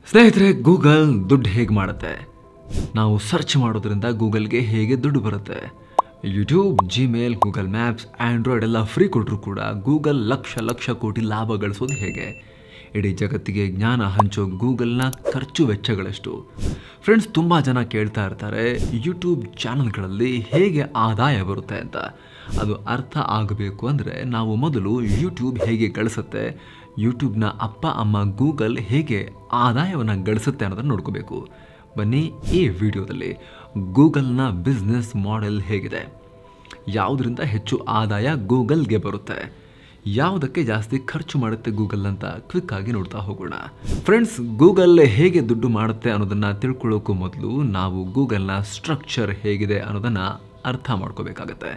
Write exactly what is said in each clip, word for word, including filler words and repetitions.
ಸ್ನೇಹಿತರೆ, ಗೂಗಲ್ ದುಡ್ಡು ಹೇಗೆ ಮಾಡುತ್ತೆ? ನಾವು ಸರ್ಚ್ ಮಾಡೋದ್ರಿಂದ ಗೂಗಲ್ಗೆ ಹೇಗೆ ದುಡ್ಡು ಬರುತ್ತೆ? YouTube, Gmail, Google maps, Android ಎಲ್ಲ ಫ್ರೀ ಕೊಟ್ಟರು ಕೂಡ ಗೂಗಲ್ ಲಕ್ಷ ಲಕ್ಷ ಕೋಟಿ ಲಾಭ ಗಳಿಸೋದು ಹೇಗೆ? ಇಡೀ ಜಗತ್ತಿಗೆ ಜ್ಞಾನ ಹಂಚೋ ಗೂಗಲ್ನ ಖರ್ಚು ವೆಚ್ಚಗಳೆಷ್ಟು? ಫ್ರೆಂಡ್ಸ್, ತುಂಬ ಜನ ಕೇಳ್ತಾ ಇರ್ತಾರೆ ಯೂಟ್ಯೂಬ್ ಚಾನಲ್ಗಳಲ್ಲಿ ಹೇಗೆ ಆದಾಯ ಬರುತ್ತೆ ಅಂತ. ಅದು ಅರ್ಥ ಆಗಬೇಕು ಅಂದರೆ ನಾವು ಮೊದಲು ಯೂಟ್ಯೂಬ್ ಹೇಗೆ ಗಳಿಸುತ್ತೆ, ಯೂಟ್ಯೂಬ್ನ ಅಪ್ಪ ಅಮ್ಮ ಗೂಗಲ್ ಹೇಗೆ ಆದಾಯವನ್ನು ಗಳಿಸುತ್ತೆ ಅನ್ನೋದನ್ನು ನೋಡ್ಕೋಬೇಕು. ಬನ್ನಿ, ಈ ವಿಡಿಯೋದಲ್ಲಿ ಗೂಗಲ್ನ ಬಿಸ್ನೆಸ್ ಮಾಡೆಲ್ ಹೇಗಿದೆ, ಯಾವುದರಿಂದ ಹೆಚ್ಚು ಆದಾಯ ಗೂಗಲ್ಗೆ ಬರುತ್ತೆ, ಯಾವುದಕ್ಕೆ ಜಾಸ್ತಿ ಖರ್ಚು ಮಾಡುತ್ತೆ ಗೂಗಲ್ ಅಂತ ಕ್ವಿಕ್ ಆಗಿ ನೋಡ್ತಾ ಹೋಗೋಣ. ಫ್ರೆಂಡ್ಸ್, ಗೂಗಲ್ ಹೇಗೆ ದುಡ್ಡು ಮಾಡುತ್ತೆ ಅನ್ನೋದನ್ನು ತಿಳ್ಕೊಳ್ಳೋಕ್ಕೂ ಮೊದಲು ನಾವು ಗೂಗಲ್ನ ಸ್ಟ್ರಕ್ಚರ್ ಹೇಗಿದೆ ಅನ್ನೋದನ್ನು ಅರ್ಥ ಮಾಡ್ಕೋಬೇಕಾಗತ್ತೆ.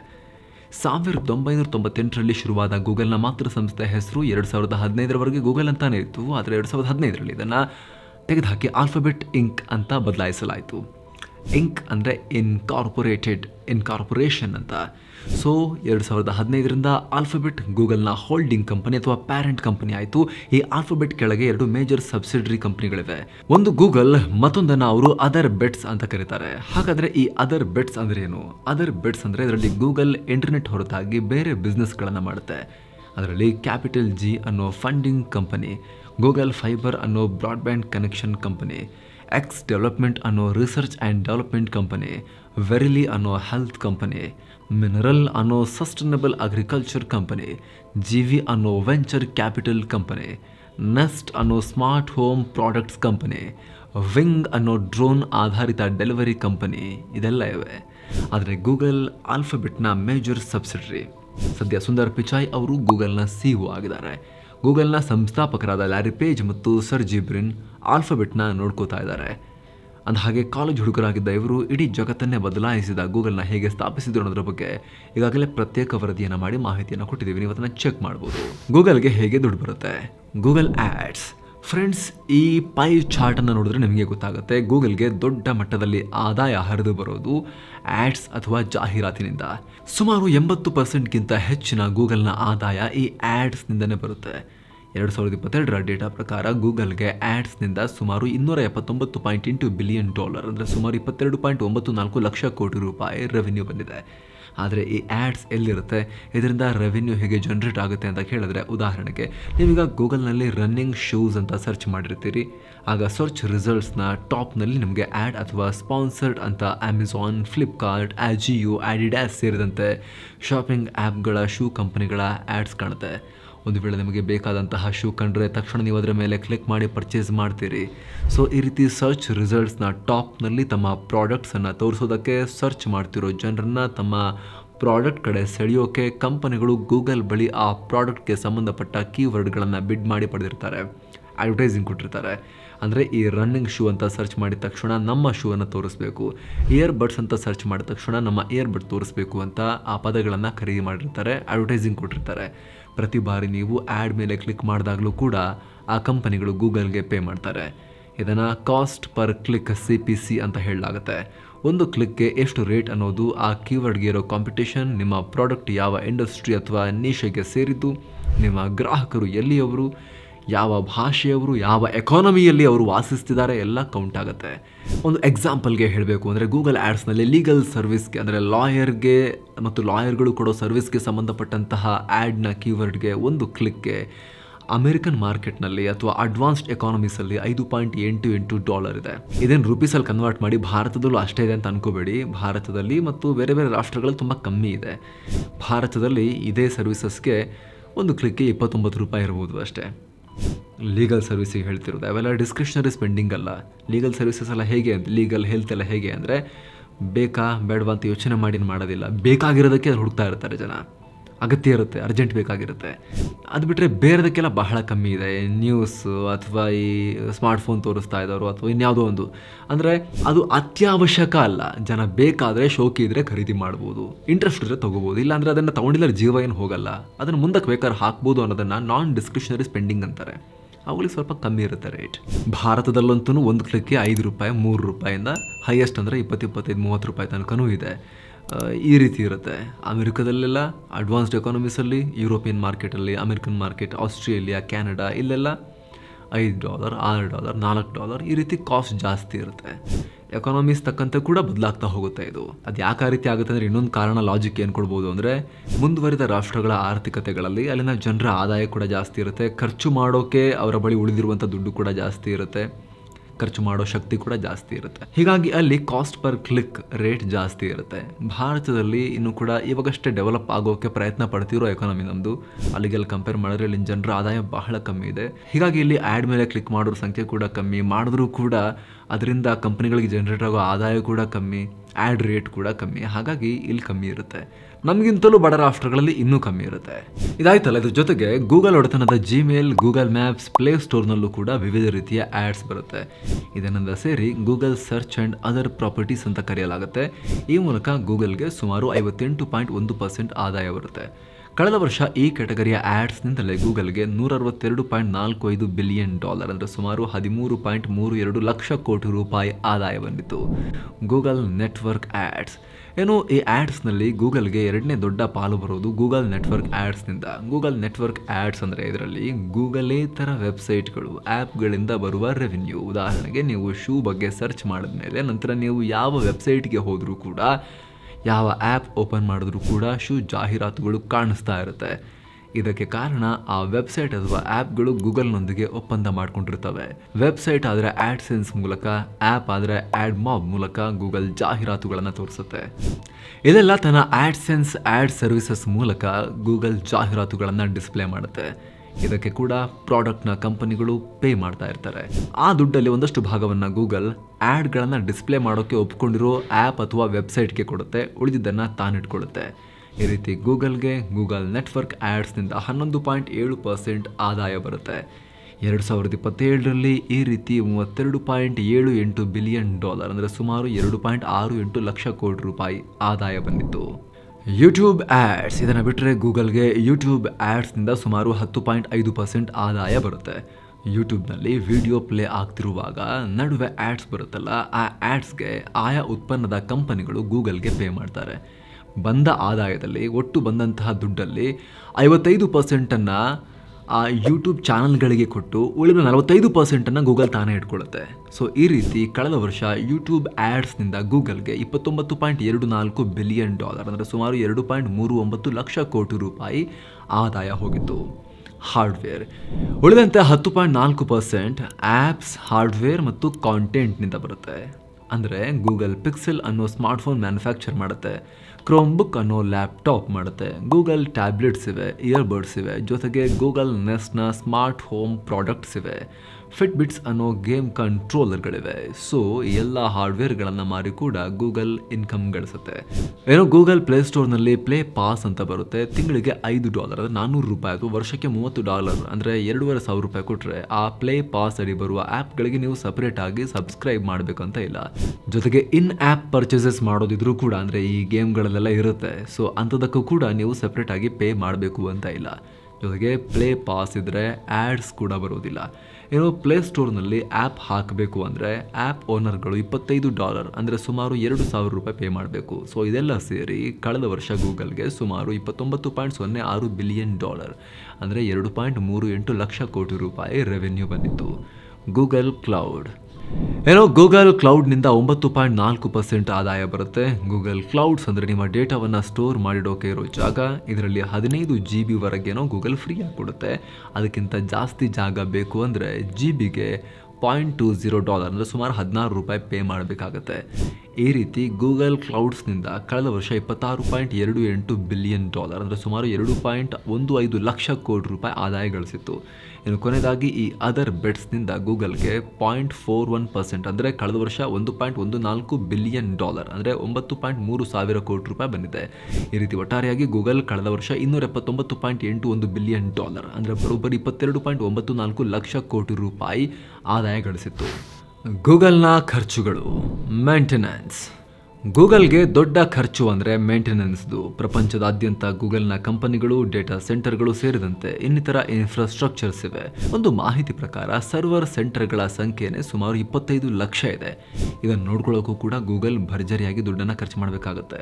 ಸಾವಿರದ ಒಂಬೈನೂರ ತೊಂಬತ್ತೆಂಟರಲ್ಲಿ ಶುರುವಾದ ಗೂಗಲ್ನ ಮಾತೃ ಸಂಸ್ಥೆ ಹೆಸರು ಎರಡು ಸಾವಿರದ ಹದಿನೈದರವರೆಗೆ ಗೂಗಲ್ ಅಂತಾನೆ ಇತ್ತು. ಆದರೆ ಎರಡು ಸಾವಿರದ ಹದಿನೈದರಲ್ಲಿ ಇದನ್ನು ತೆಗೆದುಹಾಕಿ ಆಲ್ಫಾಬೆಟ್ ಇಂಕ್ ಅಂತ ಬದಲಾಯಿಸಲಾಯಿತು. ಇಂಕ್ ಅಂದರೆ ಇನ್ಕಾರ್ಪೊರೇಟೆಡ್, ಇನ್ಕಾರ್ಪೊರೇಷನ್ ಅಂತ. ಸೊ ಎರಡು ಸಾವಿರದ ಹದಿನೈದರಿಂದ ಆಲ್ಫಾಬೆಟ್ ಗೂಗಲ್ನ ಹೋಲ್ಡಿಂಗ್ ಕಂಪನಿ ಅಥವಾ ಪ್ಯಾರೆಂಟ್ ಕಂಪನಿ ಆಯಿತು. ಈ ಆಲ್ಫಾಬೆಟ್ ಕೆಳಗೆ ಎರಡು ಮೇಜರ್ ಸಬ್ಸಿಡರಿ ಕಂಪನಿಗಳಿವೆ. ಒಂದು ಗೂಗಲ್, ಮತ್ತೊಂದನ್ನು ಅವರು ಅದರ್ ಬೆಟ್ಸ್ ಅಂತ ಕರೀತಾರೆ. ಹಾಗಾದರೆ ಈ ಅದರ್ ಬೆಟ್ಸ್ ಅಂದರೆ ಏನು? ಅದರ್ ಬೆಟ್ಸ್ ಅಂದರೆ ಇದರಲ್ಲಿ ಗೂಗಲ್ ಇಂಟರ್ನೆಟ್ ಹೊರತಾಗಿ ಬೇರೆ ಬಿಸ್ನೆಸ್ಗಳನ್ನು ಮಾಡುತ್ತೆ. ಅದರಲ್ಲಿ ಕ್ಯಾಪಿಟಲ್ ಜಿ ಅನ್ನೋ ಫಂಡಿಂಗ್ ಕಂಪನಿ, ಗೂಗಲ್ ಫೈಬರ್ ಅನ್ನೋ broadband connection company, X development ಅನ್ನೋ research and development company, Verily ಅನ್ನೋ ಹೆಲ್ತ್ ಕಂಪನಿ, ಮಿನರಲ್ ಅನ್ನೋ ಸಸ್ಟೈನಬಲ್ ಅಗ್ರಿಕಲ್ಚರ್ ಕಂಪನಿ, ಜಿವಿ ಅನ್ನೋ ವೆಂಚರ್ ಕ್ಯಾಪಿಟಲ್ ಕಂಪನಿ, ನೆಸ್ಟ್ ಅನ್ನೋ smart home products company, Wing ಅನ್ನೋ drone ಆಧಾರಿತ delivery company, ಇದೆಲ್ಲ ಇವೆ. ಆದರೆ ಗೂಗಲ್ ಆಲ್ಫಾಬೆಟ್ನ ಮೇಜರ್ ಸಬ್ಸಿಡರಿ. ಸದ್ಯ ಸುಂದರ್ ಪಿಚಾಯ್ ಅವರು ಗೂಗಲ್ನ ಸಿಇಒ ಆಗಿದ್ದಾರೆ. ಗೂಗಲ್ನ ಸಂಸ್ಥಾಪಕರಾದ ಲ್ಯಾರಿ ಪೇಜ್ ಮತ್ತು ಸರ್ಜಿ ಬ್ರಿನ್ ಆಲ್ಫಾಬೆಟ್ನ ನೋಡ್ಕೋತಾ ಇದ್ದಾರೆ. ಅಂದಹಾಗೆ ಕಾಲೇಜ್ ಹುಡುಗರಾಗಿದ್ದ ಇವರು ಇಡೀ ಜಗತ್ತನ್ನೇ ಬದಲಾಯಿಸಿದ ಗೂಗಲ್ನ ಹೇಗೆ ಸ್ಥಾಪಿಸಿದ್ರು ಅನ್ನೋದ್ರ ಬಗ್ಗೆ ಈಗಾಗಲೇ ಪ್ರತ್ಯೇಕ ವರದಿಯನ್ನು ಮಾಡಿ ಮಾಹಿತಿಯನ್ನು ಕೊಟ್ಟಿದ್ದೀವಿ. ನೀವು ಅದನ್ನು ಚೆಕ್ ಮಾಡ್ಬೋದು. ಗೂಗಲ್ಗೆ ಹೇಗೆ ದುಡ್ಡು ಬರುತ್ತೆ? Google ads. ಫ್ರೆಂಡ್ಸ್, ಈ ಪೈ ಚಾರ್ಟನ್ನು ನೋಡಿದ್ರೆ ನಿಮಗೆ ಗೊತ್ತಾಗುತ್ತೆ ಗೂಗಲ್ಗೆ ದೊಡ್ಡ ಮಟ್ಟದಲ್ಲಿ ಆದಾಯ ಹರಿದು ಬರೋದು ಆ್ಯಡ್ಸ್ ಅಥವಾ ಜಾಹೀರಾತಿನಿಂದ. ಸುಮಾರು ಎಂಬತ್ತು ಪರ್ಸೆಂಟ್ಗಿಂತ ಹೆಚ್ಚಿನ ಗೂಗಲ್ನ ಆದಾಯ ಈ ಆ್ಯಡ್ಸ್ನಿಂದನೇ ಬರುತ್ತೆ. ಎರಡು ಸಾವಿರದ ಇಪ್ಪತ್ತೆರಡರ ಡೇಟಾ ಪ್ರಕಾರ ಗೂಗಲ್ಗೆ ಆ್ಯಡ್ಸ್ನಿಂದ ಸುಮಾರು ಇನ್ನೂರ ಎಪ್ಪತ್ತೊಂಬತ್ತು ಪಾಯಿಂಟ್ ಎಂಟು ಬಿಲಿಯನ್ ಡಾಲರ್ ಅಂದರೆ ಸುಮಾರು ಇಪ್ಪತ್ತೆರಡು ಪಾಯಿಂಟ್ ಒಂಬತ್ತು ನಾಲ್ಕು ಲಕ್ಷ ಕೋಟಿ ರೂಪಾಯಿ ರೆವೆನ್ಯೂ ಬಂದಿದೆ. ಆದರೆ ಈ ಆ್ಯಡ್ಸ್ ಎಲ್ಲಿರುತ್ತೆ, ಇದರಿಂದ ರೆವೆನ್ಯೂ ಹೇಗೆ ಜನ್ರೇಟ್ ಆಗುತ್ತೆ ಅಂತ ಕೇಳಿದ್ರೆ, ಉದಾಹರಣೆಗೆ ನೀವೀಗ ಗೂಗಲ್ನಲ್ಲಿ ರನ್ನಿಂಗ್ ಶೂಸ್ ಅಂತ ಸರ್ಚ್ ಮಾಡಿರ್ತೀರಿ. ಆಗ ಸರ್ಚ್ ರಿಸಲ್ಟ್ಸ್ನ ಟಾಪ್ನಲ್ಲಿ ನಿಮಗೆ ಆ್ಯಡ್ ಅಥವಾ ಸ್ಪಾನ್ಸರ್ಡ್ ಅಂತ ಅಮೆಝಾನ್, ಫ್ಲಿಪ್ಕಾರ್ಟ್, ಅಜಿಯೋ, ಆಡಿಡಾಸ್ ಸೇರಿದಂತೆ ಶಾಪಿಂಗ್ ಆ್ಯಪ್ಗಳ ಶೂ ಕಂಪನಿಗಳ ಆ್ಯಡ್ಸ್ ಕಾಣುತ್ತೆ. ಒಂದು ವೇಳೆ ನಿಮಗೆ ಬೇಕಾದಂತಹ ಶೂ ಕಂಡ್ರೆ ತಕ್ಷಣ ನೀವು ಅದರ ಮೇಲೆ ಕ್ಲಿಕ್ ಮಾಡಿ ಪರ್ಚೇಸ್ ಮಾಡ್ತೀರಿ. ಸೊ ಈ ರೀತಿ ಸರ್ಚ್ ರಿಸಲ್ಟ್ಸ್ನ ಟಾಪ್ನಲ್ಲಿ ತಮ್ಮ ಪ್ರಾಡಕ್ಟ್ಸನ್ನು ತೋರಿಸೋದಕ್ಕೆ, ಸರ್ಚ್ ಮಾಡ್ತಿರೋ ಜನರನ್ನು ತಮ್ಮ ಪ್ರಾಡಕ್ಟ್ ಕಡೆ ಸೆಳೆಯೋಕೆ ಕಂಪನಿಗಳು ಗೂಗಲ್ ಬಳಿ ಆ ಪ್ರಾಡಕ್ಟ್ಗೆ ಸಂಬಂಧಪಟ್ಟ ಕೀವರ್ಡ್ಗಳನ್ನು ಬಿಡ್ ಮಾಡಿ ಪಡೆದಿರ್ತಾರೆ, ಅಡ್ವರ್ಟೈಸಿಂಗ್ ಕೊಟ್ಟಿರ್ತಾರೆ. ಅಂದರೆ ಈ ರನ್ನಿಂಗ್ ಶೂ ಅಂತ ಸರ್ಚ್ ಮಾಡಿದ ತಕ್ಷಣ ನಮ್ಮ ಶೂವನ್ನು ತೋರಿಸ್ಬೇಕು, ಇಯರ್ ಬಡ್ಸ್ ಅಂತ ಸರ್ಚ್ ಮಾಡಿದ ತಕ್ಷಣ ನಮ್ಮ ಇಯರ್ ಬಡ್ ತೋರಿಸ್ಬೇಕು ಅಂತ ಆ ಪದಗಳನ್ನು ಖರೀದಿ ಮಾಡಿರ್ತಾರೆ, ಅಡ್ವರ್ಟೈಸಿಂಗ್ ಕೊಟ್ಟಿರ್ತಾರೆ. ಪ್ರತಿ ಬಾರಿ ನೀವು ಆ್ಯಡ್ ಮೇಲೆ ಕ್ಲಿಕ್ ಮಾಡಿದಾಗಲೂ ಕೂಡ ಆ ಕಂಪನಿಗಳು ಗೂಗಲ್ಗೆ ಪೇ ಮಾಡ್ತಾರೆ. ಇದನ್ನು cost per click C P C ಅಂತ ಹೇಳಲಾಗುತ್ತೆ. ಒಂದು ಕ್ಲಿಕ್ಗೆ ಎಷ್ಟು ರೇಟ್ ಅನ್ನೋದು ಆ ಕೀವರ್ಡ್ಗೆ ಇರೋ ಕಾಂಪಿಟೇಷನ್, ನಿಮ್ಮ ಪ್ರಾಡಕ್ಟ್ ಯಾವ ಇಂಡಸ್ಟ್ರಿ ಅಥವಾ ನಿಶೆಗೆ ಸೇರಿದ್ದು, ನಿಮ್ಮ ಗ್ರಾಹಕರು ಎಲ್ಲಿಯವರು, ಯಾವ ಭಾಷೆಯವರು, ಯಾವ ಎಕಾನಮಿಯಲ್ಲಿ ಅವರು ವಾಸಿಸ್ತಿದ್ದಾರೆ ಎಲ್ಲ ಕೌಂಟ್ ಆಗುತ್ತೆ. ಒಂದು ಎಕ್ಸಾಂಪಲ್ಗೆ ಹೇಳಬೇಕು ಅಂದರೆ ಗೂಗಲ್ ಆ್ಯಡ್ಸ್ನಲ್ಲಿ ಲೀಗಲ್ ಸರ್ವಿಸ್ಗೆ ಅಂದರೆ ಲಾಯರ್ಗೆ ಮತ್ತು ಲಾಯರ್ಗಳು ಕೊಡೋ ಸರ್ವಿಸ್ಗೆ ಸಂಬಂಧಪಟ್ಟಂತಹ ಆ್ಯಡ್ನ ಕೀವರ್ಡ್ಗೆ ಒಂದು ಕ್ಲಿಕ್ಗೆ ಅಮೆರಿಕನ್ ಮಾರ್ಕೆಟ್ನಲ್ಲಿ ಅಥವಾ ಅಡ್ವಾನ್ಸ್ಡ್ ಎಕಾನಮೀಸಲ್ಲಿ ಐದು ಪಾಯಿಂಟ್ ಎಂಟು ಎಂಟು ಡಾಲರ್ ಇದೆ. ಇದೇನು ರುಪೀಸಲ್ಲಿ ಕನ್ವರ್ಟ್ ಮಾಡಿ ಭಾರತದಲ್ಲೂ ಅಷ್ಟೇ ಇದೆ ಅಂತ ಅನ್ಕೋಬೇಡಿ. ಭಾರತದಲ್ಲಿ ಮತ್ತು ಬೇರೆ ಬೇರೆ ರಾಷ್ಟ್ರಗಳಲ್ಲಿ ತುಂಬ ಕಮ್ಮಿ ಇದೆ. ಭಾರತದಲ್ಲಿ ಇದೇ ಸರ್ವಿಸಸ್ಗೆ ಒಂದು ಕ್ಲಿಕ್ಗೆ ಇಪ್ಪತ್ತೊಂಬತ್ತು ರೂಪಾಯಿ ಇರ್ಬೋದು ಅಷ್ಟೇ. ಲೀಗಲ್ ಸರ್ವಿಸಿಗೆ ಹೇಳ್ತಿರೋದು ಅವೆಲ್ಲ ಡಿಸ್ಕ್ರಿಪ್ಷನರಿ ಸ್ಪೆಂಡಿಂಗ್ ಅಲ್ಲ. ಲೀಗಲ್ ಸರ್ವಿಸಸ್ ಎಲ್ಲ ಹೇಗೆ ಅಂತ, ಲೀಗಲ್ ಹೆಲ್ತ್ ಎಲ್ಲ ಹೇಗೆ ಅಂದರೆ ಬೇಕಾ ಬೇಡವಾ ಅಂತ ಯೋಚನೆ ಮಾಡಿ ಮಾಡೋದಿಲ್ಲ. ಬೇಕಾಗಿರೋದಕ್ಕೆ ಅದು ಹುಡುಕ್ತಾ ಇರ್ತಾರೆ ಜನ. ಅಗತ್ಯ ಇರುತ್ತೆ, ಅರ್ಜೆಂಟ್ ಬೇಕಾಗಿರುತ್ತೆ. ಅದು ಬಿಟ್ಟರೆ ಬೇರೆದಕ್ಕೆಲ್ಲ ಬಹಳ ಕಮ್ಮಿ ಇದೆ. ನ್ಯೂಸ್ ಅಥವಾ ಈ ಸ್ಮಾರ್ಟ್ಫೋನ್ ತೋರಿಸ್ತಾ ಇದ್ದವರು ಅಥವಾ ಇನ್ಯಾವುದೋ ಒಂದು, ಅಂದರೆ ಅದು ಅತ್ಯವಶ್ಯಕ ಅಲ್ಲ. ಜನ ಬೇಕಾದರೆ ಶೋಕಿ ಇದ್ದರೆ ಖರೀದಿ ಮಾಡ್ಬೋದು, ಇಂಟ್ರೆಸ್ಟ್ ಇದ್ದರೆ ತೊಗೋಬೋದು. ಇಲ್ಲಾಂದರೆ ಅದನ್ನು ತೊಗೊಂಡಿಲ್ಲರ ಜೀವ ಏನು ಹೋಗಲ್ಲ, ಅದನ್ನು ಮುಂದಕ್ಕೆ ಬೇಕಾದ್ರೆ ಹಾಕ್ಬೋದು ಅನ್ನೋದನ್ನು ನಾನ್ ಡಿಸ್ಕ್ರಿಪ್ಷನರಿ ಸ್ಪೆಂಡಿಂಗ್ ಅಂತಾರೆ. ಅವುಗಳಿಗೆ ಸ್ವಲ್ಪ ಕಮ್ಮಿ ಇರುತ್ತೆ ರೇಟ್. ಭಾರತದಲ್ಲಂತೂ ಒಂದು ಕ್ಲಿಕ್ಗೆ ಐದು ರೂಪಾಯಿ, ಮೂರು ರೂಪಾಯಿಂದ ಹೈಯೆಸ್ಟ್ ಅಂದರೆ ಇಪ್ಪತ್ತು ಇಪ್ಪತ್ತೈದು ಮೂವತ್ತು ರೂಪಾಯಿ ತನಕನೂ ಇದೆ. ಈ ರೀತಿ ಇರುತ್ತೆ. ಅಮೆರಿಕದಲ್ಲೆಲ್ಲ ಅಡ್ವಾನ್ಸ್ಡ್ ಎಕಾನಮೀಸಲ್ಲಿ, ಯುರೋಪಿಯನ್ ಮಾರ್ಕೆಟಲ್ಲಿ, ಅಮೆರಿಕನ್ ಮಾರ್ಕೆಟ್, ಆಸ್ಟ್ರೇಲಿಯಾ, ಕ್ಯಾನಡಾ ಇಲ್ಲೆಲ್ಲ ಐದು ಡಾಲರ್ ಆರು ಡಾಲರ್ ನಾಲ್ಕು ಡಾಲರ್ ಈ ರೀತಿ ಕಾಸ್ಟ್ ಜಾಸ್ತಿ ಇರುತ್ತೆ. ಎಕಾನಮೀಸ್ ತಕ್ಕಂತೆ ಕೂಡ ಬದಲಾಗ್ತಾ ಹೋಗುತ್ತೆ ಇದು. ಅದು ಯಾಕೆ ಆ ರೀತಿ ಆಗುತ್ತೆ ಅಂದರೆ ಇನ್ನೊಂದು ಕಾರಣ ಲಾಜಿಕ್ ಏನು ಕೊಡ್ಬೋದು ಅಂದರೆ ಮುಂದುವರಿದ ರಾಷ್ಟ್ರಗಳ ಆರ್ಥಿಕತೆಗಳಲ್ಲಿ ಅಲ್ಲಿನ ಜನರ ಆದಾಯ ಕೂಡ ಜಾಸ್ತಿ ಇರುತ್ತೆ, ಖರ್ಚು ಮಾಡೋಕೆ ಅವರ ಬಳಿ ಉಳಿದಿರುವಂಥ ದುಡ್ಡು ಕೂಡ ಜಾಸ್ತಿ ಇರುತ್ತೆ, ಖರ್ಚು ಮಾಡೋ ಶಕ್ತಿ ಕೂಡ ಜಾಸ್ತಿ ಇರುತ್ತೆ. ಹೀಗಾಗಿ ಅಲ್ಲಿ ಕಾಸ್ಟ್ ಪರ್ ಕ್ಲಿಕ್ ರೇಟ್ ಜಾಸ್ತಿ ಇರುತ್ತೆ. ಭಾರತದಲ್ಲಿ ಇನ್ನೂ ಕೂಡ ಇವಾಗಷ್ಟೇ ಡೆವಲಪ್ ಆಗೋಕೆ ಪ್ರಯತ್ನ ಪಡ್ತಿರೋ ಎಕಾನಮಿ ನಮ್ಮದು. ಅಲ್ಲಿಗೆಲ್ಲ ಕಂಪೇರ್ ಮಾಡಿದ್ರೆ ಇಲ್ಲಿ ಜನರ ಆದಾಯ ಬಹಳ ಕಮ್ಮಿ ಇದೆ. ಹೀಗಾಗಿ ಇಲ್ಲಿ ಆ್ಯಡ್ ಮೇಲೆ ಕ್ಲಿಕ್ ಮಾಡೋರ ಸಂಖ್ಯೆ ಕೂಡ ಕಮ್ಮಿ, ಮಾಡಿದ್ರೂ ಕೂಡ ಅದರಿಂದ ಕಂಪನಿಗಳಿಗೆ ಜನರೇಟ್ ಆಗೋ ಆದಾಯ ಕೂಡ ಕಮ್ಮಿ, ಆ್ಯಡ್ ರೇಟ್ ಕೂಡ ಕಮ್ಮಿ. ಹಾಗಾಗಿ ಇಲ್ಲಿ ಕಮ್ಮಿ ಇರುತ್ತೆ. ನಮಗಿಂತಲೂ ಬಡ ರಾಷ್ಟ್ರಗಳಲ್ಲಿ ಇನ್ನೂ ಕಮ್ಮಿ ಇರುತ್ತೆ. ಇದಾಯ್ತಲ್ಲ, ಇದ್ರ ಜೊತೆಗೆ ಗೂಗಲ್ ಒಡೆತನದ ಜಿಮೇಲ್, ಗೂಗಲ್ ಮ್ಯಾಪ್ಸ್, ಪ್ಲೇ ಸ್ಟೋರ್ನಲ್ಲೂ ಕೂಡ ವಿವಿಧ ರೀತಿಯ ಆ್ಯಡ್ಸ್ ಬರುತ್ತೆ. ಇದನ್ನೆಲ್ಲ ಸೇರಿ Google search and other properties ಅಂತ ಕರೆಯಲಾಗುತ್ತೆ. ಈ ಮೂಲಕ ಗೂಗಲ್ಗೆ ಸುಮಾರು ಐವತ್ತೆಂಟು ಪಾಯಿಂಟ್ ಒಂದು ಪರ್ಸೆಂಟ್ ಆದಾಯ ಬರುತ್ತೆ. ಕಳೆದ ವರ್ಷ ಈ ಕ್ಯಾಟಗರಿಯ ಆ್ಯಡ್ಸ್ನಿಂದಲೇ ಗೂಗಲ್ಗೆ ನೂರ ಅರವತ್ತೆರಡು ಪಾಯಿಂಟ್ ನಾಲ್ಕು ಐದು ಬಿಲಿಯನ್ ಡಾಲರ್ ಅಂದರೆ ಸುಮಾರು ಹದಿಮೂರು ಪಾಯಿಂಟ್ ಮೂರು ಎರಡು ಲಕ್ಷ ಕೋಟಿ ರೂಪಾಯಿ ಆದಾಯ ಬಂದಿತ್ತು. ಗೂಗಲ್ ನೆಟ್ವರ್ಕ್ ಆ್ಯಡ್ಸ್ ಏನು, ಈ ಆ್ಯಡ್ಸ್ನಲ್ಲಿ ಗೂಗಲ್ಗೆ ಎರಡನೇ ದೊಡ್ಡ ಪಾಲು ಬರೋದು ಗೂಗಲ್ ನೆಟ್ವರ್ಕ್ ಆ್ಯಡ್ಸ್ನಿಂದ. ಗೂಗಲ್ ನೆಟ್ವರ್ಕ್ ಆ್ಯಡ್ಸ್ ಅಂದರೆ ಇದರಲ್ಲಿ ಗೂಗಲೇತರ ವೆಬ್ಸೈಟ್ಗಳು, ಆ್ಯಪ್ಗಳಿಂದ ಬರುವ ರೆವಿನ್ಯೂ. ಉದಾಹರಣೆಗೆ ನೀವು ಶೂ ಬಗ್ಗೆ ಸರ್ಚ್ ಮಾಡಿದ ಮೇಲೆ ನಂತರ ನೀವು ಯಾವ ವೆಬ್ಸೈಟ್ಗೆ ಹೋದರೂ ಕೂಡ, ಯಾವ ಆ್ಯಪ್ ಓಪನ್ ಮಾಡಿದ್ರೂ ಕೂಡ ಶೂ ಜಾಹೀರಾತುಗಳು ಕಾಣಿಸ್ತಾ ಇರುತ್ತೆ. ಇದಕ್ಕೆ ಕಾರಣ ಆ ವೆಬ್ಸೈಟ್ ಅಥವಾ ಆ್ಯಪ್ಗಳು ಗೂಗಲ್ನೊಂದಿಗೆ ಒಪ್ಪಂದ ಮಾಡ್ಕೊಂಡಿರ್ತವೆ. ವೆಬ್ಸೈಟ್ ಆದರೆ ಆ್ಯಡ್ಸೆನ್ಸ್ ಮೂಲಕ, ಆ್ಯಪ್ ಆದರೆ ಆ್ಯಡ್ ಮಾಬ್ ಮೂಲಕ ಗೂಗಲ್ ಜಾಹೀರಾತುಗಳನ್ನು ತೋರಿಸುತ್ತೆ. ಇದೆಲ್ಲ ತನ್ನ ಆ್ಯಡ್ಸೆನ್ಸ್ ಆ್ಯಡ್ ಸರ್ವಿಸಸ್ ಮೂಲಕ ಗೂಗಲ್ ಜಾಹೀರಾತುಗಳನ್ನು ಡಿಸ್ಪ್ಲೇ ಮಾಡುತ್ತೆ. ಇದಕ್ಕೆ ಕೂಡ ಪ್ರಾಡಕ್ಟ್ನ ಕಂಪನಿಗಳು ಪೇ ಮಾಡ್ತಾ ಇರ್ತಾರೆ. ಆ ದುಡ್ಡಲ್ಲಿ ಒಂದಷ್ಟು ಭಾಗವನ್ನು ಗೂಗಲ್ ಆ್ಯಡ್ಗಳನ್ನು ಡಿಸ್ಪ್ಲೇ ಮಾಡೋಕ್ಕೆ ಒಪ್ಕೊಂಡಿರೋ ಆ್ಯಪ್ ಅಥವಾ ವೆಬ್ಸೈಟ್ಗೆ ಕೊಡುತ್ತೆ, ಉಳಿದಿದ್ದನ್ನು ತಾನಿಟ್ಕೊಳ್ಳುತ್ತೆ. ಈ ರೀತಿ ಗೂಗಲ್ಗೆ ಗೂಗಲ್ ನೆಟ್ವರ್ಕ್ ಆ್ಯಡ್ಸ್ನಿಂದ ಹನ್ನೊಂದು ಪಾಯಿಂಟ್ ಏಳು ಪರ್ಸೆಂಟ್ ಆದಾಯ ಬರುತ್ತೆ. ಎರಡು ಸಾವಿರದ ಇಪ್ಪತ್ತೇಳರಲ್ಲಿ ಈ ರೀತಿ ಮೂವತ್ತೆರಡು ಪಾಯಿಂಟ್ ಏಳು ಎಂಟು ಬಿಲಿಯನ್ ಡಾಲರ್ ಅಂದರೆ ಸುಮಾರು ಎರಡು ಪಾಯಿಂಟ್ ಆರು ಎಂಟು ಲಕ್ಷ ಕೋಟಿ ರೂಪಾಯಿ ಆದಾಯ ಬಂದಿತ್ತು. ಯೂಟ್ಯೂಬ್ ಆ್ಯಡ್ಸ್, ಇದನ್ನು ಬಿಟ್ಟರೆ ಗೂಗಲ್ಗೆ ಯೂಟ್ಯೂಬ್ ಆ್ಯಡ್ಸ್ನಿಂದ ಸುಮಾರು ಹತ್ತು ಪಾಯಿಂಟ್ ಐದು ಪರ್ಸೆಂಟ್ ಆದಾಯ ಬರುತ್ತೆ. ಯೂಟ್ಯೂಬ್ನಲ್ಲಿ ವಿಡಿಯೋ ಪ್ಲೇ ಆಗ್ತಿರುವಾಗ ನಡುವೆ ಆ್ಯಡ್ಸ್ ಬರುತ್ತಲ್ಲ, ಆ ಆ್ಯಡ್ಸ್ಗೆ ಆಯಾ ಉತ್ಪನ್ನದ ಕಂಪನಿಗಳು ಗೂಗಲ್ಗೆ ಪೇ ಮಾಡ್ತಾರೆ. ಬಂದ ಆದಾಯದಲ್ಲಿ ಒಟ್ಟು ಬಂದಂತಹ ದುಡ್ಡಲ್ಲಿ ಐವತ್ತೈದು ಪರ್ಸೆಂಟನ್ನು ಆ ಯೂಟ್ಯೂಬ್ ಚಾನಲ್ಗಳಿಗೆ ಕೊಟ್ಟು ಉಳಿದ ನಲವತ್ತೈದು ಪರ್ಸೆಂಟನ್ನು ಗೂಗಲ್ ತಾನೇ ಇಟ್ಕೊಳ್ಳುತ್ತೆ. ಸೊ ಈ ರೀತಿ ಕಳೆದ ವರ್ಷ ಯೂಟ್ಯೂಬ್ ಆ್ಯಡ್ಸ್ನಿಂದ ಗೂಗಲ್ಗೆ ಇಪ್ಪತ್ತೊಂಬತ್ತು ಪಾಯಿಂಟ್ ಎರಡು ನಾಲ್ಕು ಬಿಲಿಯನ್ ಡಾಲರ್ ಅಂದರೆ ಸುಮಾರು ಎರಡು ಪಾಯಿಂಟ್ ಮೂರು ಒಂಬತ್ತು ಲಕ್ಷ ಕೋಟಿ ರೂಪಾಯಿ ಆದಾಯ ಹೋಗಿತ್ತು. ಹಾರ್ಡ್ವೇರ್ ಉಳಿದಂತೆ ಹತ್ತು ಪಾಯಿಂಟ್ ನಾಲ್ಕು ಪರ್ಸೆಂಟ್ ಆ್ಯಪ್ಸ್, ಹಾರ್ಡ್ವೇರ್ ಮತ್ತು ಕಾಂಟೆಂಟ್ನಿಂದ ಬರುತ್ತೆ. ಅಂದರೆ ಗೂಗಲ್ ಪಿಕ್ಸೆಲ್ ಅನ್ನೋ ಸ್ಮಾರ್ಟ್ಫೋನ್ ಮ್ಯಾನುಫ್ಯಾಕ್ಚರ್ ಮಾಡುತ್ತೆ, ಕ್ರೋಮ್ ಬುಕ್ ಅನ್ನೋ ಲ್ಯಾಪ್ಟಾಪ್ ಮಾಡುತ್ತೆ, ಗೂಗಲ್ ಟ್ಯಾಬ್ಲೆಟ್ಸ್ ಇವೆ, ಇಯರ್ಬಡ್ಸ್ ಇವೆ, ಜೊತೆಗೆ ಗೂಗಲ್ ನೆಸ್ಟ್ನ ಸ್ಮಾರ್ಟ್ ಹೋಮ್ ಪ್ರಾಡಕ್ಟ್ಸ್ ಇವೆ, ಫಿಟ್ಬಿಟ್ಸ್ ಅನ್ನೋ ಗೇಮ್ ಕಂಟ್ರೋಲರ್ಗಳಿವೆ. ಸೊ ಈ ಎಲ್ಲ ಹಾರ್ಡ್ವೇರ್ಗಳನ್ನು ಮಾರಿ ಕೂಡ ಗೂಗಲ್ ಇನ್ಕಮ್ ಗಳಿಸುತ್ತೆ. ಏನೋ ಗೂಗಲ್ ಪ್ಲೇಸ್ಟೋರ್ನಲ್ಲಿ ಪ್ಲೇ ಪಾಸ್ ಅಂತ ಬರುತ್ತೆ. ತಿಂಗಳಿಗೆ ಐದು ಡಾಲರ್ ಅಂದರೆ ನಾನ್ನೂರು ರೂಪಾಯಿ ಅಥವಾ ವರ್ಷಕ್ಕೆ ಮೂವತ್ತು ಡಾಲರ್ ಅಂದರೆ ಎರಡೂವರೆ ಸಾವಿರ ರೂಪಾಯಿ ಕೊಟ್ಟರೆ ಆ ಪ್ಲೇ ಪಾಸ್ ಅಡಿ ಬರುವ ಆ್ಯಪ್ಗಳಿಗೆ ನೀವು ಸಪ್ರೇಟ್ ಆಗಿ ಸಬ್ಸ್ಕ್ರೈಬ್ ಮಾಡಬೇಕಂತ ಇಲ್ಲ. ಜೊತೆಗೆ ಇನ್ ಆ್ಯಪ್ ಪರ್ಚೇಸಸ್ ಮಾಡೋದಿದ್ರೂ ಕೂಡ ಅಂದರೆ ಈ ಗೇಮ್ಗಳಲ್ಲೆಲ್ಲ ಇರುತ್ತೆ. ಸೊ ಅಂಥದಕ್ಕೂ ಕೂಡ ನೀವು ಸಪ್ರೇಟ್ ಆಗಿ ಪೇ ಮಾಡಬೇಕು ಅಂತ ಇಲ್ಲ. ಜೊತೆಗೆ ಪ್ಲೇ ಪಾಸ್ ಇದ್ದರೆ ಆ್ಯಡ್ಸ್ ಕೂಡ ಬರೋದಿಲ್ಲ. ಏನೋ ಪ್ಲೇಸ್ಟೋರ್ನಲ್ಲಿ ಆ್ಯಪ್ ಹಾಕಬೇಕು ಅಂದರೆ ಆ್ಯಪ್ ಓನರ್ಗಳು ಇಪ್ಪತ್ತೈದು ಡಾಲರ್ ಅಂದರೆ ಸುಮಾರು ಎರಡು ಸಾವಿರ ರೂಪಾಯಿ ಪೇ ಮಾಡಬೇಕು. ಸೊ ಇದೆಲ್ಲ ಸೇರಿ ಕಳೆದ ವರ್ಷ ಗೂಗಲ್ಗೆ ಸುಮಾರು ಇಪ್ಪತ್ತೊಂಬತ್ತು ಪಾಯಿಂಟ್ ಸೊನ್ನೆ ಆರು ಬಿಲಿಯನ್ ಡಾಲರ್ ಅಂದರೆ ಎರಡು ಪಾಯಿಂಟ್ ಮೂರು ಎಂಟು ಲಕ್ಷ ಕೋಟಿ ರೂಪಾಯಿ ರೆವೆನ್ಯೂ ಬಂದಿತ್ತು. ಗೂಗಲ್ ಕ್ಲೌಡ್ ಏನೋ ಗೂಗಲ್ ಕ್ಲೌಡ್ನಿಂದ ಒಂಬತ್ತು ಪಾಯಿಂಟ್ ನಾಲ್ಕು ಪರ್ಸೆಂಟ್ ಆದಾಯ ಬರುತ್ತೆ. ಗೂಗಲ್ ಕ್ಲೌಡ್ಸ್ ಅಂದರೆ ನಿಮ್ಮ ಡೇಟಾವನ್ನು ಸ್ಟೋರ್ ಮಾಡಿಡೋಕೆ ಇರೋ ಜಾಗ. ಇದರಲ್ಲಿ ಹದಿನೈದು ಜಿ ಬಿವರೆಗೇನೋ ಗೂಗಲ್ ಫ್ರೀಯಾಗಿ ಕೊಡುತ್ತೆ. ಅದಕ್ಕಿಂತ ಜಾಸ್ತಿ ಜಾಗ ಬೇಕು ಅಂದರೆ ಜಿ ಬಿಗೆ ಪಾಯಿಂಟ್ ಟು ಝೀರೋ ಡಾಲರ್ ಅಂದರೆ ಸುಮಾರು ಹದಿನಾರು ರೂಪಾಯಿ ಪೇ ಮಾಡಬೇಕಾಗತ್ತೆ. ಈ ರೀತಿ ಗೂಗಲ್ ಕ್ಲೌಡ್ಸ್ನಿಂದ ಕಳೆದ ವರ್ಷ ಇಪ್ಪತ್ತಾರು ಪಾಯಿಂಟ್ ಎರಡು ಎಂಟು ಬಿಲಿಯನ್ ಡಾಲರ್ ಅಂದರೆ ಸುಮಾರು ಎರಡು ಪಾಯಿಂಟ್ ಒಂದು ಐದು ಲಕ್ಷ ಕೋಟಿ ರೂಪಾಯಿ ಆದಾಯ ಗಳಿಸಿತ್ತು. ಇನ್ನು ಕೊನೆಯದಾಗಿ ಈ ಅದರ್ ಬೆಟ್ಸ್ನಿಂದ ಗೂಗಲ್ಗೆ ಪಾಯಿಂಟ್ ಫೋರ್ ಒನ್ ಪರ್ಸೆಂಟ್ ಅಂದರೆ ಕಳೆದ ವರ್ಷ ಒಂದು ಪಾಯಿಂಟ್ ಒಂದು ನಾಲ್ಕು ಬಿಲಿಯನ್ ಡಾಲರ್ ಅಂದರೆ ಒಂಬತ್ತು ಪಾಯಿಂಟ್ ಮೂರು ಸಾವಿರ ಕೋಟಿ ರೂಪಾಯಿ ಬಂದಿದೆ. ಈ ರೀತಿ ಒಟ್ಟಾರೆಯಾಗಿ ಗೂಗಲ್ ಕಳೆದ ವರ್ಷ ಇನ್ನೂರ ಎಪ್ಪತ್ತೊಂಬತ್ತು ಪಾಯಿಂಟ್ ಎಂಟು ಒಂದು ಬಿಲಿಯನ್ ಡಾಲರ್ ಅಂದರೆ ಬರೋಬ್ಬರಿ ಇಪ್ಪತ್ತೆರಡು ಪಾಯಿಂಟ್ ಒಂಬತ್ತು ನಾಲ್ಕು ಲಕ್ಷ ಕೋಟಿ ರೂಪಾಯಿ ಆದಾಯ ಗಳಿಸಿತ್ತು. ಗೂಗಲ್ನ ಖರ್ಚುಗಳು. ಮೇಂಟೆನೆನ್ಸ್. ಗೂಗಲ್ಗೆ ದೊಡ್ಡ ಖರ್ಚು ಅಂದರೆ ಮೇಂಟೆನೆನ್ಸ್ದು. ಪ್ರಪಂಚದಾದ್ಯಂತ ಗೂಗಲ್ನ ಕಂಪನಿಗಳು, ಡೇಟಾ ಸೆಂಟರ್ಗಳು ಸೇರಿದಂತೆ ಇನ್ನಿತರ ಇನ್ಫ್ರಾಸ್ಟ್ರಕ್ಚರ್ಸ್ ಇವೆ. ಒಂದು ಮಾಹಿತಿ ಪ್ರಕಾರ ಸರ್ವರ್ ಸೆಂಟರ್ಗಳ ಸಂಖ್ಯೆನೇ ಸುಮಾರು ಇಪ್ಪತ್ತೈದು ಲಕ್ಷ ಇದೆ. ಇದನ್ನು ನೋಡ್ಕೊಳ್ಳೋಕ್ಕೂ ಕೂಡ ಗೂಗಲ್ ಭರ್ಜರಿಯಾಗಿ ದುಡ್ಡನ್ನು ಖರ್ಚು ಮಾಡಬೇಕಾಗುತ್ತೆ.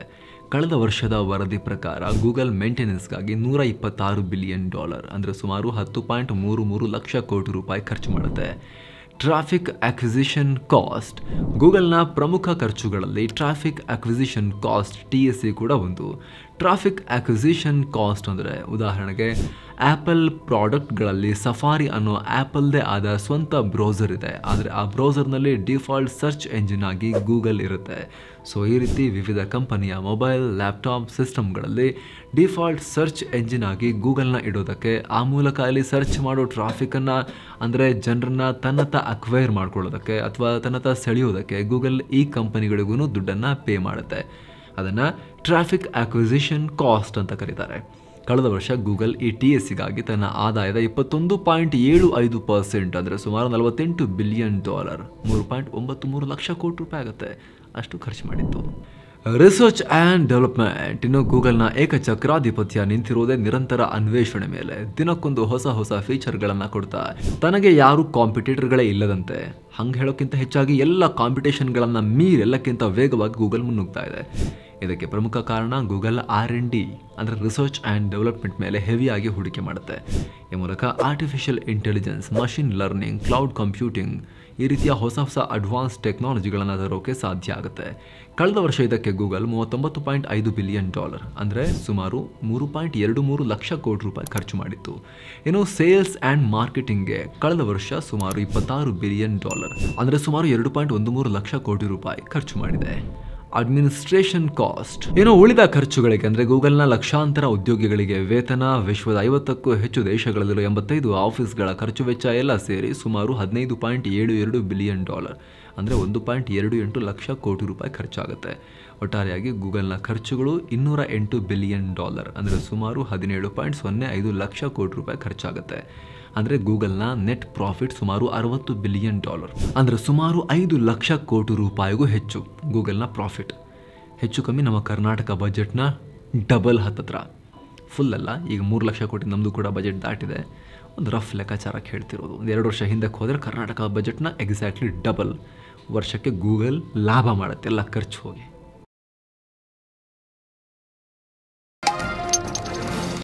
ಕಳೆದ ವರ್ಷದ ವರದಿ ಪ್ರಕಾರ ಗೂಗಲ್ ಮೇಂಟೆನೆನ್ಸ್ಗಾಗಿ ನೂರ ಇಪ್ಪತ್ತಾರು ಬಿಲಿಯನ್ ಡಾಲರ್ ಅಂದರೆ ಸುಮಾರು ಹತ್ತು ಪಾಯಿಂಟ್ ಮೂರು ಮೂರು ಲಕ್ಷ ಕೋಟಿ ರೂಪಾಯಿ ಖರ್ಚು ಮಾಡುತ್ತೆ. ಟ್ರಾಫಿಕ್ ಅಕ್ವಿಸಿಷನ್ ಕಾಸ್ಟ್, ಗೂಗಲ್ನ ಪ್ರಮುಖ ಖರ್ಚುಗಳಲ್ಲಿ traffic acquisition cost T S C ಕೂಡ ಒಂದು. ಟ್ರಾಫಿಕ್ ಅಕ್ವಿಸಿಷನ್ ಕಾಸ್ಟ್ ಅಂದರೆ ಉದಾಹರಣೆಗೆ ಆ್ಯಪಲ್ ಪ್ರಾಡಕ್ಟ್ಗಳಲ್ಲಿ ಸಫಾರಿ ಅನ್ನೋ ಆ್ಯಪಲ್ದೇ ಆದ ಸ್ವಂತ ಬ್ರೌಸರ್ ಇದೆ, ಆದರೆ ಆ ಬ್ರೌಸರ್ನಲ್ಲಿ ಡಿಫಾಲ್ಟ್ ಸರ್ಚ್ ಎಂಜಿನ್ ಆಗಿ ಗೂಗಲ್ ಇರುತ್ತೆ. ಸೊ ಈ ರೀತಿ ವಿವಿಧ ಕಂಪನಿಯ ಮೊಬೈಲ್, ಲ್ಯಾಪ್ಟಾಪ್ ಸಿಸ್ಟಮ್ಗಳಲ್ಲಿ ಡಿಫಾಲ್ಟ್ ಸರ್ಚ್ ಎಂಜಿನ್ ಆಗಿ ಗೂಗಲ್ನ ಇಡೋದಕ್ಕೆ, ಆ ಮೂಲಕ ಅಲ್ಲಿ ಸರ್ಚ್ ಮಾಡೋ ಟ್ರಾಫಿಕನ್ನು ಅಂದರೆ ಜನರನ್ನ ತನ್ನತ್ತ ಅಕ್ವೈರ್ ಮಾಡ್ಕೊಳ್ಳೋದಕ್ಕೆ ಅಥವಾ ತನ್ನತ್ತ ಸೆಳೆಯೋದಕ್ಕೆ ಗೂಗಲ್ ಈ ಕಂಪನಿಗಳಿಗೂ ದುಡ್ಡನ್ನು ಪೇ ಮಾಡುತ್ತೆ. ಅದನ್ನು ಟ್ರಾಫಿಕ್ ಅಕ್ವಿಸಿಷನ್ ಕಾಸ್ಟ್ ಅಂತ ಕರೀತಾರೆ. ಕಳೆದ ವರ್ಷ ಗೂಗಲ್ ಈ ಟಿ ಎಸ್ ಸಿಗಾಗಿ ತನ್ನ ಆದಾಯದ ಇಪ್ಪತ್ತೊಂದು ಪಾಯಿಂಟ್ ಏಳು ಐದು ಪರ್ಸೆಂಟ್ ಅಂದರೆ ಸುಮಾರು ನಲವತ್ತೆಂಟು ಬಿಲಿಯನ್ ಡಾಲರ್ ಮೂರು ಪಾಯಿಂಟ್ ಒಂಬತ್ತು ಮೂರು ಲಕ್ಷ ಕೋಟಿ ರೂಪಾಯಿ ಆಗುತ್ತೆ ಅಷ್ಟು ಖರ್ಚು ಮಾಡಿತ್ತು. ರಿಸರ್ಚ್ ಆ್ಯಂಡ್ ಡೆವಲಪ್ಮೆಂಟ್, ಇನ್ನು ಗೂಗಲ್ನ ಏಕಚಕ್ರಾಧಿಪತ್ಯ ನಿಂತಿರುವುದೇ ನಿರಂತರ ಅನ್ವೇಷಣೆ ಮೇಲೆ. ದಿನಕ್ಕೊಂದು ಹೊಸ ಹೊಸ ಫೀಚರ್ಗಳನ್ನು ಕೊಡ್ತಾ ತನಗೆ ಯಾರು ಕಾಂಪಿಟೇಟರ್ಗಳೇ ಇಲ್ಲದಂತೆ, ಹಂಗೆ ಹೇಳೋಕ್ಕಿಂತ ಹೆಚ್ಚಾಗಿ ಎಲ್ಲ ಕಾಂಪಿಟೇಷನ್ಗಳನ್ನು ಮೀರಿ ಎಲ್ಲಕ್ಕಿಂತ ವೇಗವಾಗಿ ಗೂಗಲ್ ಮುನ್ನುಗ್ತಾ ಇದೆ. ಇದಕ್ಕೆ ಪ್ರಮುಖ ಕಾರಣ ಗೂಗಲ್ ಆರ್ ಎನ್ ಡಿ ಅಂದರೆ ರಿಸರ್ಚ್ ಆ್ಯಂಡ್ ಡೆವಲಪ್ಮೆಂಟ್ ಮೇಲೆ ಹೆವಿಯಾಗಿ ಹೂಡಿಕೆ ಮಾಡುತ್ತೆ. ಈ ಮೂಲಕ artificial intelligence, machine learning, cloud computing ಈ ರೀತಿಯ ಹೊಸ ಹೊಸ ಅಡ್ವಾನ್ಸ್ ಟೆಕ್ನಾಲಜಿಗಳನ್ನು ತರೋಕೆ ಸಾಧ್ಯ ಆಗುತ್ತೆ. ಕಳೆದ ವರ್ಷ ಇದಕ್ಕೆ ಗೂಗಲ್ ಮೂವತ್ತೊಂಬತ್ತು ಪಾಯಿಂಟ್ ಐದು ಬಿಲಿಯನ್ ಡಾಲರ್ ಅಂದರೆ ಸುಮಾರು ಮೂರು ಪಾಯಿಂಟ್ ಎರಡು ಮೂರು ಲಕ್ಷ ಕೋಟಿ ರೂಪಾಯಿ ಖರ್ಚು ಮಾಡಿತ್ತು. ಇನ್ನು ಸೇಲ್ಸ್ ಆ್ಯಂಡ್ ಮಾರ್ಕೆಟಿಂಗ್ಗೆ ಕಳೆದ ವರ್ಷ ಸುಮಾರು ಇಪ್ಪತ್ತಾರು ಬಿಲಿಯನ್ ಡಾಲರ್ ಅಂದರೆ ಸುಮಾರು ಎರಡು ಪಾಯಿಂಟ್ ಒಂದು ಮೂರು ಲಕ್ಷ ಕೋಟಿ ರೂಪಾಯಿ ಖರ್ಚು ಮಾಡಿದೆ. ಅಡ್ಮಿನಿಸ್ಟ್ರೇಷನ್ ಕಾಸ್ಟ್, ಏನೋ ಉಳಿದ ಖರ್ಚುಗಳಿಗೆ ಅಂದರೆ ಗೂಗಲ್ನ ಲಕ್ಷಾಂತರ ಉದ್ಯೋಗಿಗಳಿಗೆ ವೇತನ, ವಿಶ್ವದ ಐವತ್ತಕ್ಕೂ ಹೆಚ್ಚು ದೇಶಗಳಲ್ಲಿರುವ ಎಂಬತ್ತೈದು ಆಫೀಸ್ಗಳ ಖರ್ಚು ವೆಚ್ಚ ಎಲ್ಲ ಸೇರಿ ಸುಮಾರು ಹದಿನೈದು ಪಾಯಿಂಟ್ ಏಳು ಎರಡು ಬಿಲಿಯನ್ ಡಾಲರ್ ಅಂದರೆ ಒಂದು ಪಾಯಿಂಟ್ ಎರಡು ಎಂಟು ಲಕ್ಷ ಕೋಟಿ ರೂಪಾಯಿ ಖರ್ಚಾಗುತ್ತೆ. ಒಟ್ಟಾರೆಯಾಗಿ ಗೂಗಲ್ನ ಖರ್ಚುಗಳು ಇನ್ನೂರ ಎಂಟು ಬಿಲಿಯನ್ ಡಾಲರ್ ಅಂದರೆ ಸುಮಾರು ಹದಿನೇಳು ಪಾಯಿಂಟ್ ಸೊನ್ನೆ ಐದು ಲಕ್ಷ ಕೋಟಿ ರೂಪಾಯಿ ಖರ್ಚಾಗುತ್ತೆ. ಅಂದರೆ ಗೂಗಲ್ನ ನೆಟ್ ಪ್ರಾಫಿಟ್ ಸುಮಾರು ಅರವತ್ತು ಬಿಲಿಯನ್ ಡಾಲರ್ ಅಂದರೆ ಸುಮಾರು ಐದು ಲಕ್ಷ ಕೋಟಿ ರೂಪಾಯಿಗೂ ಹೆಚ್ಚು ಗೂಗಲ್ನ ಪ್ರಾಫಿಟ್. ಹೆಚ್ಚು ಕಮ್ಮಿ ನಮ್ಮ ಕರ್ನಾಟಕ ಬಜೆಟ್ನ ಡಬಲ್ ಹತ್ತತ್ರ, ಫುಲ್ ಅಲ್ಲ, ಈಗ ಮೂರು ಲಕ್ಷ ಕೋಟಿ ನಮ್ಮದು ಕೂಡ ಬಜೆಟ್ ದಾಟಿದೆ. ಒಂದು ರಫ್ ಲೆಕ್ಕಾಚಾರಕ್ಕೆ ಹೇಳ್ತಿರೋದು. ಒಂದು ಎರಡು ವರ್ಷ ಹಿಂದಕ್ಕೆ ಹೋದರೆ ಕರ್ನಾಟಕ ಬಜೆಟ್ನ ಎಕ್ಸಾಕ್ಟ್ಲಿ ಡಬಲ್ ವರ್ಷಕ್ಕೆ ಗೂಗಲ್ ಲಾಭ ಮಾಡುತ್ತೆ ಎಲ್ಲ ಖರ್ಚು ಹೋಗಿ.